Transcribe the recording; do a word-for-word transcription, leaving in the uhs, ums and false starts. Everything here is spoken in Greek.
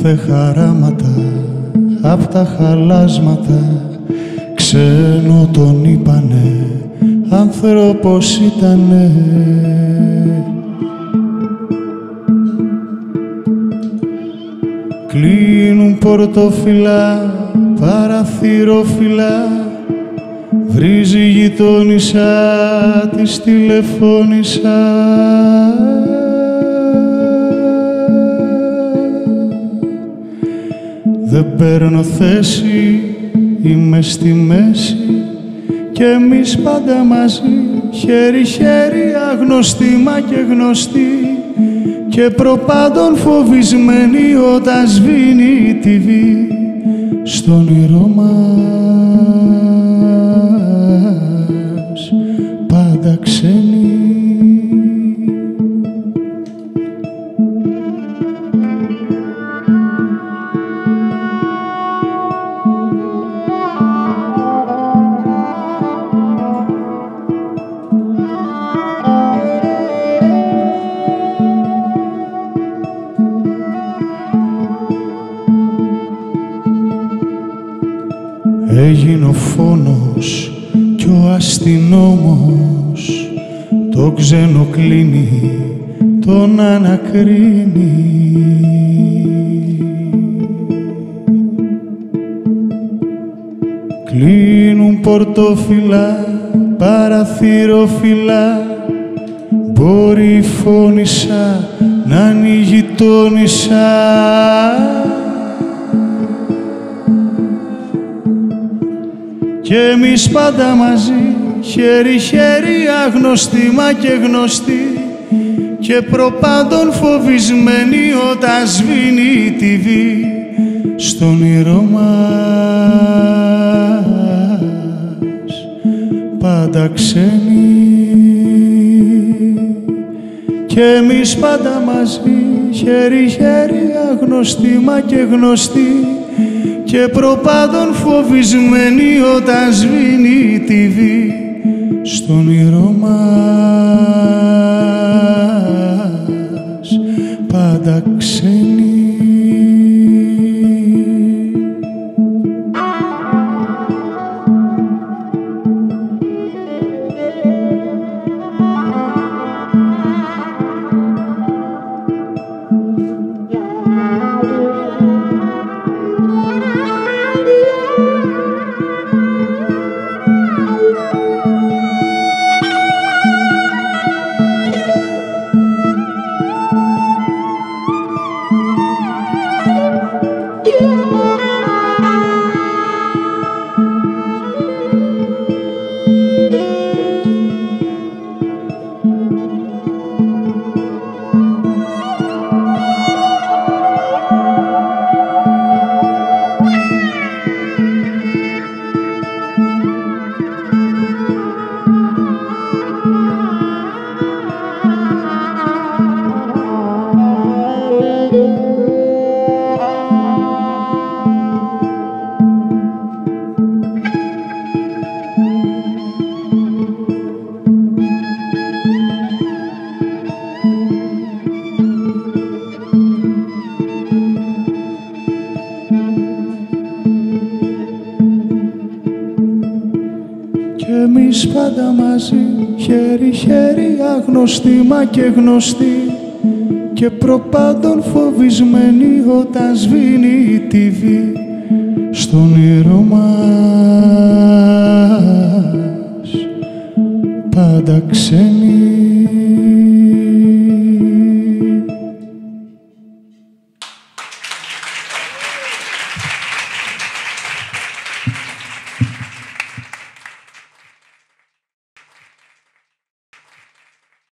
Ήλθε χαράματα απ' τα χαλάσματα, ξένο τον είπανε, άνθρωπος ήτανε. Κλείνουν πορτοφυλά, παραθυροφυλά, βρίζει η γειτόνισσα, της τηλεφώνησα. Δεν παίρνω θέση, είμαι στη μέση κι εμείς πάντα μαζί, χέρι-χέρι, αγνωστοί μα και γνωστοί και προπάντων φοβισμένοι όταν σβήνει η τι βι στο όνειρό μας, πάντα ξένοι. Έγινε ο φόνος κι ο αστυνόμος το ξένο κλείνει, τον ανακρίνει. Κλείνουν πορτοφυλά, παραθυροφυλά, μπορεί η φώνησα να ανοίγει τόνισσα. Κι εμείς πάντα μαζί, χέρι-χέρι, αγνωστοί μα και γνωστοί και προπάντων φοβισμένοι όταν σβήνει η τι βι στο όνειρό μας, πάντα ξένοι. Κι εμείς πάντα μαζί, χέρι-χέρι, αγνωστοί μα και γνωστοί και προπάντων φοβισμένοι όταν σβήνει η τι βι στο όνειρό μας, πάντα ξένοι. Πάντα μαζί, χέρι-χέρι, αγνωστοί μα και γνωστοί και προπάντων φοβισμένοι όταν σβήνει η τι βι στο όνειρό μας.